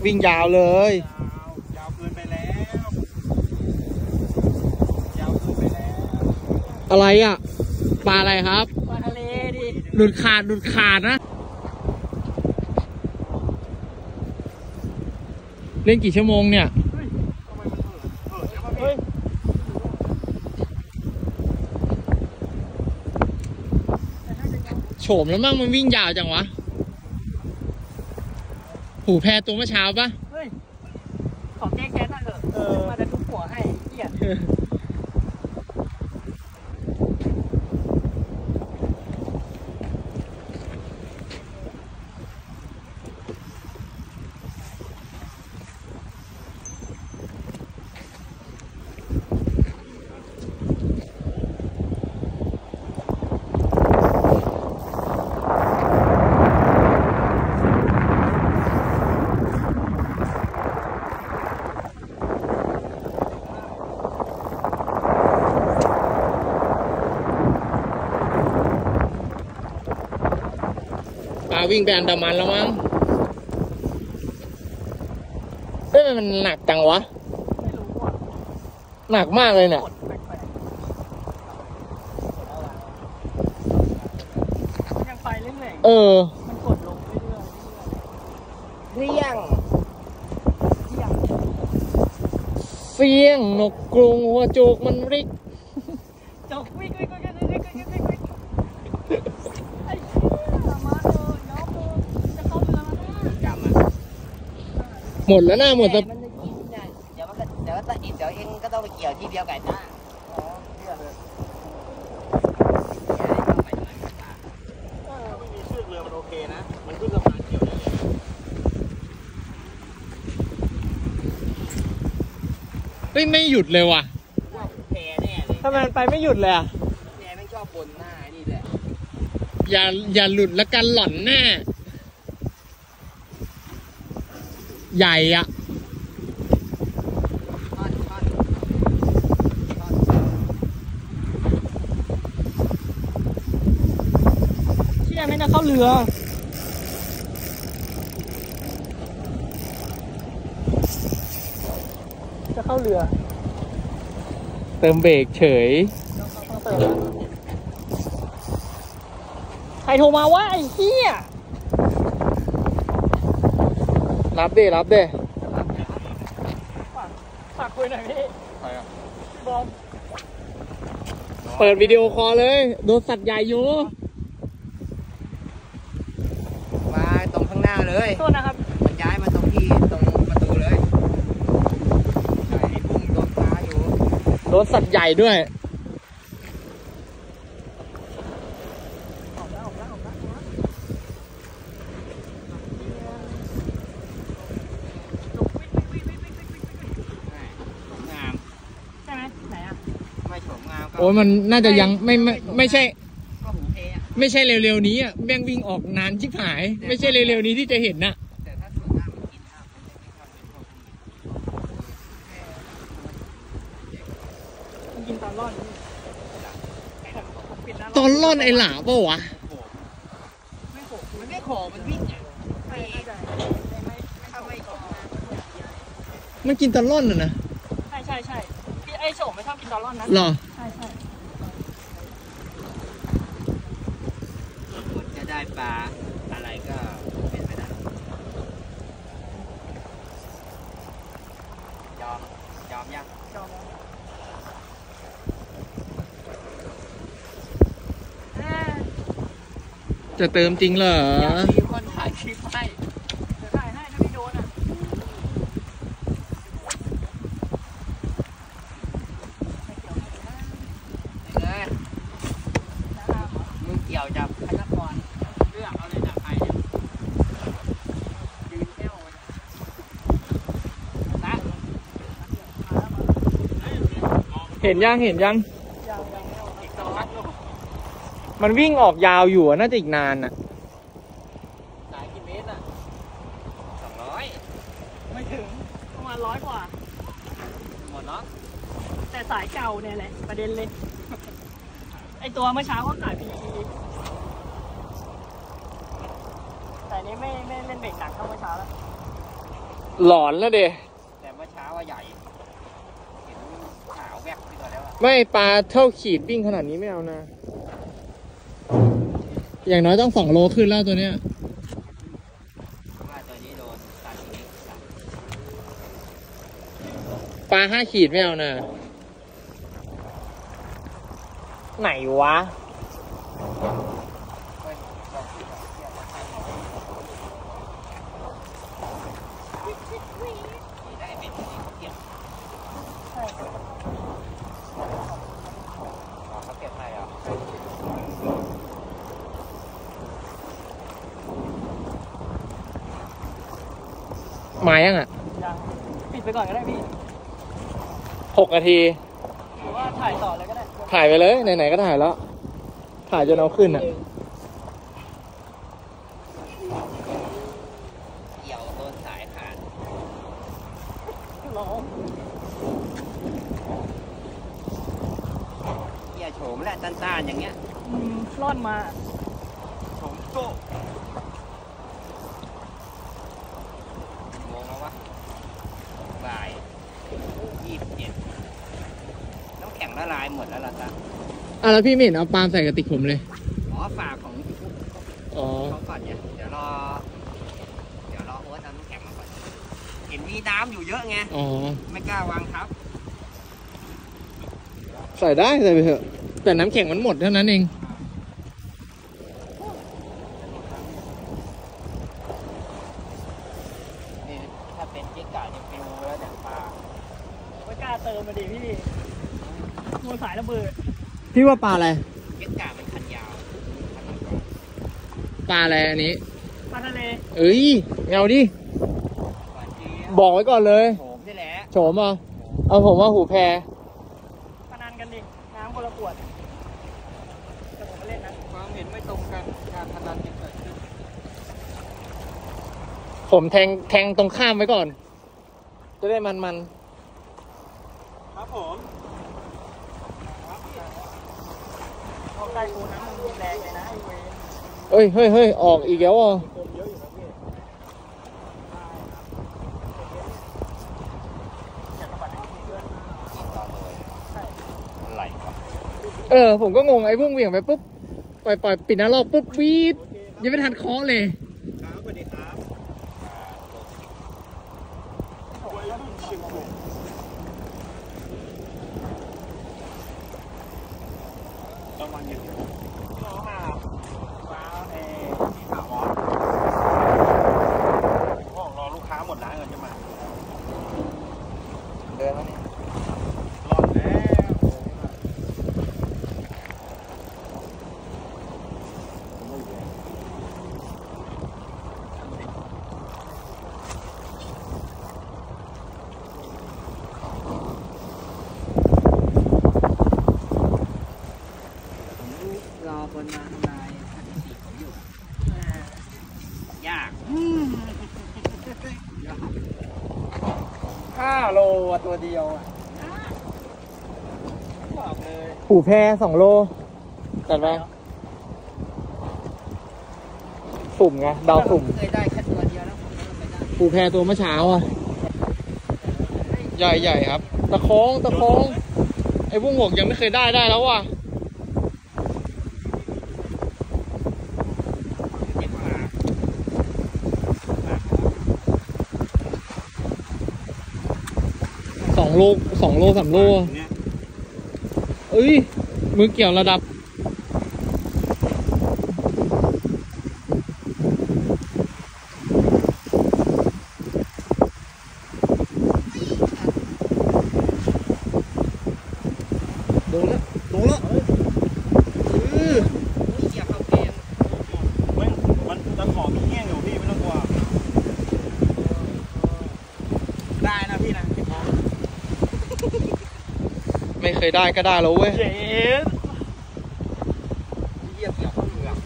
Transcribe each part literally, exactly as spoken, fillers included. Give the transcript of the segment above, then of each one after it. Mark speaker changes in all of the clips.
Speaker 1: วิ่งยาวเลย
Speaker 2: ยาวเกินไปแล้วยาวเกินไปแล้ว
Speaker 1: อะไรอ่ะปลาอะไรครับ
Speaker 3: ปลาทะเลดิ
Speaker 1: หลุดขาดหลุดขาดนะเล่นกี่ชั่วโมงเนี่ยโฉมแล้วมั่งมันวิ่งยาวจังวะหูแพตัวเมื่อเช้าปะ
Speaker 3: เฮ้ยของแก้แค้นน่ะเหรอเออมาจะทุบหัวให้เหี้ย
Speaker 1: วิ่งไปอันดามันแล้วมั้งเอ้ยมันหนักจังวะ
Speaker 3: ไม่รู้อ่ะ
Speaker 1: หนักมากเลยเนี่ย
Speaker 3: ยังไปเรื่อยๆ
Speaker 1: เออ
Speaker 3: มันกดลงเรื่อยๆ
Speaker 1: เรียงเสียงนกกรงหัวโจกมันริก
Speaker 3: จกวิ่งวิ่งวิ่งวิ่งวิ่งวิ่งวิ่งวิ่งไอ้เหี้ยมาเลยน้องเลยจะเข้าเรือแล้วนะ
Speaker 1: หมดแล้วนะหมดแล้ว
Speaker 4: มันจะกินเนี่ยเดี๋ยวมันก็เดี๋ยวก็เดี๋ยวเองก็ต้องไปเกี่ยวที่เดียวกันนะ
Speaker 2: อ๋อเชื่อเลยไม่มีเชือกเรือมันโอเคนะมันขึ้นสะพานเกี่ยวได้เลย
Speaker 1: เฮ้ยไม่หยุดเลยว่ะ
Speaker 4: ว่าแพแน่เลย
Speaker 1: ทำไมมันไปไม่หยุดเลยอ่ะ
Speaker 4: แพไม่ชอบบนหน้านี่แหละ
Speaker 1: อย่าอย่าหลุดแล้วกันหล่อนแน่ใหญ่อะ
Speaker 3: เชี่ยไม่น่าเข้าเรือจะเข้าเรือ
Speaker 1: เติมเบรกเฉย
Speaker 3: ใครโทรมาวะไอ้เหี้ย
Speaker 1: รับเด้รับเด้
Speaker 3: ฝากคุยหน่อยพี่
Speaker 2: ใครอ่ะ
Speaker 3: บอม
Speaker 1: เปิดวิดีโอคอลเลยโดนสัตว์ใหญ่อยู่
Speaker 4: มาตรงข้างหน้าเลย
Speaker 3: โทษนะครับ
Speaker 4: มันย้ายมาตรงที่ตรงประตูเลยไอ้พุ่งโดนตาอยู่
Speaker 1: โดนสัตว์ใหญ่ด้วยโอ้ยมันน่าจะยังไม่ไม่ไม่ใช่ไม่ใช่เร็วๆนี้อ่ะแม่งวิ่งออกนานชิบหายไม่ใช่เร็วๆนี้ที่จะเห็นน่ะ
Speaker 3: มันกินตอนร่อน
Speaker 1: ตอนร่อนไอ้หลาเปล่าวะ
Speaker 4: ไม่โขกมันไม่โขกมันวิ่งอ่ะไม่ไม่ถ้าไม่โขก
Speaker 1: มันกินตอนร่อนน่ะนะ
Speaker 3: ใช่ใช่ใช่พี่ไอ้โฉมไม่ชอบกินตอนร่อนนะ
Speaker 1: หรอ
Speaker 3: ใช่ใช่
Speaker 4: จะได้ปลาอะไรก็เป็นไปได้ยอมยอมยัง
Speaker 3: ยอม
Speaker 1: จะเติมจริงเหรอ
Speaker 4: มีคนถ่ายคลิปให้
Speaker 3: เดี๋ยวถ่ายให้ถ้าไม่โดนอ่ะ
Speaker 4: มึงเกี่ยวจับพนักงานเลือกเอาเลยจับใครเนี่ยยืนเที่ยวนะ
Speaker 1: เห็นยังเห็นยัง
Speaker 3: ยังยังอีกสองนัดลูก
Speaker 1: มันวิ่งออกยาวอยู่น่าจะอีกนานอ่ะ
Speaker 4: สายกี่เมตรอ่ะสองร้อย
Speaker 3: ไม่ถึงประมาณร้อยกว่า
Speaker 4: หมดเนาะ
Speaker 3: แต่สายเก่าเนี่ยแหละประเด็นเลยไอตัวเมื่อเช้าก็ขายพีอีแต่นี้ไม่ไม่เล่นเบรกหนักเท่าเมื่อเช้าแล้ว
Speaker 1: หลอนแล้วเด
Speaker 4: แต่เมื่อเช้าว่าใหญ่เห็นขาวแวบไปตัวแล้วอะ
Speaker 1: ไม่ปลาเท่าขีดวิ่งขนาดนี้ไม่เอานะ อย่างน้อยต้องสองโลขึ้นแล้วตัวเนี้ย
Speaker 4: ว่าตัวนี้โดนตัดอยู่นี่ตัด
Speaker 1: ปลาห้าขีดไม่เอานะ ไหนวะ
Speaker 4: เฮ้ยเราขึ้นมาเทียบกับใครนี่ได้เป็นที่เขาเก็บอ๋อเขาเก็บให้เหรอ
Speaker 1: มายังอ่ะ
Speaker 3: ยังปิดไปก่อนก็ได้พี่
Speaker 1: หกนาที
Speaker 3: หรือว่าถ่ายต่อเลยก็ได้
Speaker 1: ถ่ายไปเลย ไหนๆก็ถ่ายแล้ว ถ่ายจนเอาขึ้นอ่ะ
Speaker 4: เกี่ยวโดนสายขาด
Speaker 3: ร้อง
Speaker 4: เกี่ยโฉมและต้านๆอย่างเงี้ย
Speaker 3: อืมร่อนมา
Speaker 4: โฉมโก้งงแล้ววะบ่ายยี่สิบเจ็ดน้ำแข็งละลายหมดแล้วล่ะจ๊ะ
Speaker 1: อ่ะแล้วพี่ไม่เห็นเอาปาล์มใส่กระติกผมเลย
Speaker 4: อ๋อฝากของ
Speaker 1: อ๋อ
Speaker 4: เขาก่อนเนี่ยเดี๋ยวรอ เดี๋ยวรอโอ๊ตเอาน้ำแข็งมาก่อน เห็นมีน้ำอยู่เยอะไง
Speaker 1: อ๋อ
Speaker 4: ไม่กล้าวางทับ
Speaker 1: ใส่ได้ใส่ไปเถอะ แต่น้ำแข็งมันหมดเท่านั้นเอง
Speaker 4: นี่ถ้าเป็นเจ๊กะเนี่ยฟิวแล้วเนี่ยปลา
Speaker 3: ไม่กล้าเติมมาดิพี่มัวสายระเบิด
Speaker 1: พี่ว่าปลาอะไร
Speaker 4: เจ๊กะมันคันยาวคันมังกร
Speaker 1: ปลาอะไรอันนี้
Speaker 3: ปลาทะเล
Speaker 1: เอ้ยไม่เอาดิ
Speaker 4: หวานเจี๊ย
Speaker 1: บอกไว้ก่อนเลย
Speaker 4: โฉมนี่แหละ
Speaker 1: โฉมอ่ะเอาผมว่าหูแพร
Speaker 3: พนันกันดิ น้ำคนละขวดแต่ผมไม่เล่นนะ
Speaker 4: ความเห็นไม่ตรงกันการพนันกันเกิดขึ้น
Speaker 1: ผมแทงแทงตรงข้ามไว้ก่อน จะได้มันมัน
Speaker 2: ครับผม
Speaker 3: พอใกล้กูน้ำมันรุนแรงเลยนะไอเวน
Speaker 1: เอ้ยเฮ้ยเฮ้ยออกอีกแล้วอ่ะ
Speaker 2: คนเยอะอยู่นะพี่
Speaker 4: ไหลครับ
Speaker 1: เออ ผมก็งงไอ้พวกเหวี่ยงไปปุ๊บ ปล่อยปล่อยปิดหน้ารอบปุ๊บวีดยังไม่ทันเคาะเลย
Speaker 2: ครับสวัสดีครับวัยรุ่นเชียงใหม่ประมาณนี้รอมาฟ้าเอที่ถาวรห้องรอลูกค้าหมดร้านก่อนจะมา
Speaker 4: เดินแล้วนี่
Speaker 2: รอดแล้ว
Speaker 4: รอคนมาทำลายสถิติผมอยู่ยาก
Speaker 2: ห้าโลอ่ะตัวเดียวอ่ะบอกเลย
Speaker 1: หูแพรสองโลจัดไปสุ่มไงดาวสุ่ม
Speaker 4: เคยได้แค่ตัวเดียวแล้วผมก็ไม่เคยได้
Speaker 1: หูแพรตัวเมื่อเช้าอ่ะ ใหญ่ใหญ่ครับ ตะโค้งตะโค้งไอ้พวกหมวกยังไม่เคยได้ได้แล้วว่ะ
Speaker 4: เจ็บขา
Speaker 1: สองโลสองโลสามโลอะ
Speaker 2: เนี่ย
Speaker 1: เอ้ย มือเกี่ยวระดับ โดนแล้วโดนแล้วเออ
Speaker 4: นี่เหยียบเข้าเกม
Speaker 2: เว้ยมันตะขอมีแห้งอยู่พี่ไม่ต้องกลัวได้นะพี่นะพี่พอ
Speaker 1: ไม่เคยได้ก็ได้แล้วเว้ย
Speaker 3: เจ็ด
Speaker 4: เหยียบเกี่ยวเข้าเหงือก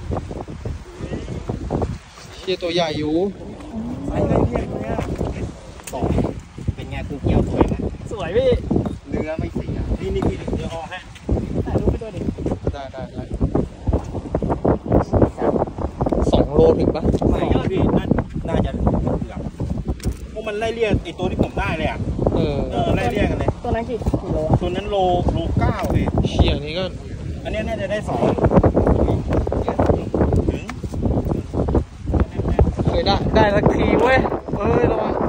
Speaker 1: เชี่ยตัวใหญ่อยู่
Speaker 3: ไอ้เล่นเพียงเนี่ย
Speaker 4: สองเป็นไงกูเกี่ยวสวยไหม
Speaker 3: สวยพี่
Speaker 4: เนื้อไม่เสีย
Speaker 2: นี่นี่พี่เดี๋ยวเอาให้
Speaker 3: ถ่ายรูปไปด้วยดิ
Speaker 1: ได้ได้ได้สองโลถึงปะ
Speaker 2: ไม่ก็พี่น่าน่าจะเกือบผมมันไล่เรียกไอตัวที่ผมได้เลยอ่ะ
Speaker 1: เออ
Speaker 2: เออไล่เรียกกันเลย
Speaker 3: ตัวนั้นกี่กิโล
Speaker 2: ตัวนั้นโลโลเก้าพี่
Speaker 1: เชี่ยนี่ก็
Speaker 2: อันนี้น่าจะได้สองถึง
Speaker 1: เคยได้ได้สักทีเว้ยเอ้ยระวัง